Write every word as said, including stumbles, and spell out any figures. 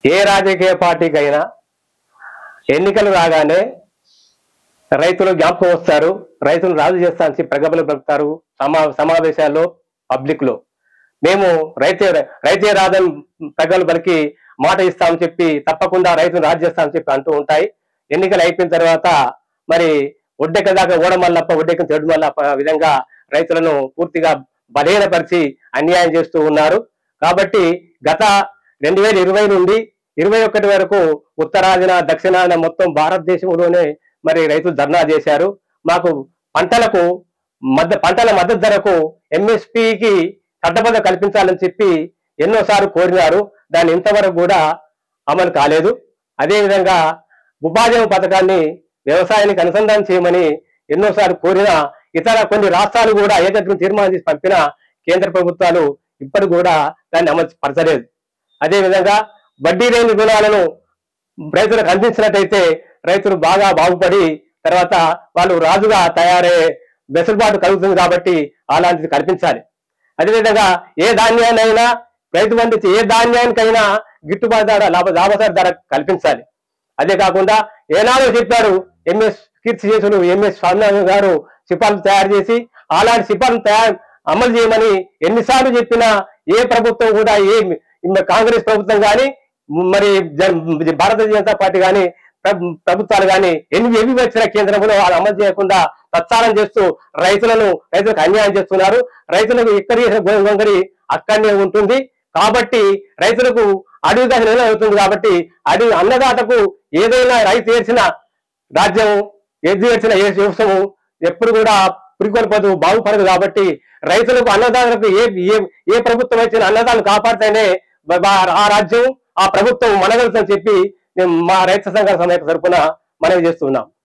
ఏ రాజకీయ పార్టీకైనా ఎన్నికలు రాగానే రైతులు జ్ఞాపకం వస్తారు, రైతులు రాజు చేస్తా అని ప్రగల్భాలు పలుకుతారు సమా సమావేశాల్లో పబ్లిక్ లో. మేము రైతే రైతే రాదని ప్రగల్భాలు పలికి మాట ఇస్తామని చెప్పి తప్పకుండా రైతులు రాజు చేస్తామని చెప్పి అంటూ ఉంటాయి. ఎన్నికలు అయిపోయిన తర్వాత మరి ఒడ్డెక్క దాకా ఓడమల్లప్ప ఒడ్డెక్క తెడు మల్లప్ప విధంగా రైతులను పూర్తిగా బలహీనపరిచి అన్యాయం చేస్తూ ఉన్నారు. కాబట్టి గత రెండు వేల ఇరవై నుండి ఇరవై ఒకటి వరకు ఉత్తరాదిన దక్షిణాదిన మొత్తం భారతదేశంలోనే మరి రైతులు ధర్నా చేశారు. మాకు పంటలకు మద్ద పంటల మద్దతు ధరకు ఎంఎస్పికి చట్టబద్ధ కల్పించాలని చెప్పి ఎన్నోసార్లు కోరినారు. దాన్ని ఇంతవరకు కూడా అమలు కాలేదు. అదేవిధంగా ఉపాధి పథకాన్ని వ్యవసాయానికి అనుసంధానం చేయమని ఎన్నోసార్లు కోరిన ఇతర కొన్ని రాష్ట్రాలు కూడా ఏకగ్రీవ తీర్మానం చేసి పంపిన కేంద్ర ప్రభుత్వాలు ఇప్పటికి కూడా దాన్ని అమలు పరచలేదు. అదేవిధంగా వడ్డీ లేని రుణాలను రైతులకు అందించినట్టయితే రైతులు బాగా బాగుపడి తర్వాత వాళ్ళు రాజుగా తయారయ్యే వెసులుబాటు కలుగుతుంది. కాబట్టి అలాంటిది కల్పించాలి. అదేవిధంగా ఏ ధాన్యాన్నైనా రైతు పండించి ఏ ధాన్యానికైనా గిట్టుబాటు ధర లాభ లాభసాటి ధర కల్పించాలి. అదే కాకుండా ఏనాడో చెప్పారు ఎంఎస్ కీర్తి చేసులు ఎంఎస్ స్వామినాథన్ గారు సిఫార్సు తయారు చేసి అలాంటి సిఫార్సు తయారు అమలు చేయమని ఎన్నిసార్లు చెప్పినా ఏ ప్రభుత్వం కూడా ఏ కాంగ్రెస్ ప్రభుత్వం కానీ మరి భారతీయ జనతా పార్టీ కానీ ప్రభుత్వాలు కానీ ఎన్ని ఎవి వచ్చిన కేంద్రంలో వాళ్ళు అమలు చేయకుండా ప్రచారం చేస్తూ రైతులను రైతులకు అన్యాయం చేస్తున్నారు. రైతులకు ఎక్కడి గొంగడి అక్కడనే ఉంటుంది. కాబట్టి రైతులకు అడవిగా నెల అవుతుంది. కాబట్టి అడవి అన్నదాతకు ఏదైనా రైతు ఏడ్చిన రాజ్యం ఎద్దు ఏడ్చిన ఏ వ్యవసాయం ఎప్పుడు కూడా పురికొల్పదు, బాగుపడదు. కాబట్టి రైతులకు అన్నదాతలకు ఏ ఏ ప్రభుత్వం వచ్చిన అన్నదాతలు కాపాడితేనే ఆ రాజ్యం ఆ ప్రభుత్వం మనగలుగుతుందని చెప్పి మేము మా రైతు సంఘాల సమయ తరపున మనవి చేస్తున్నాం.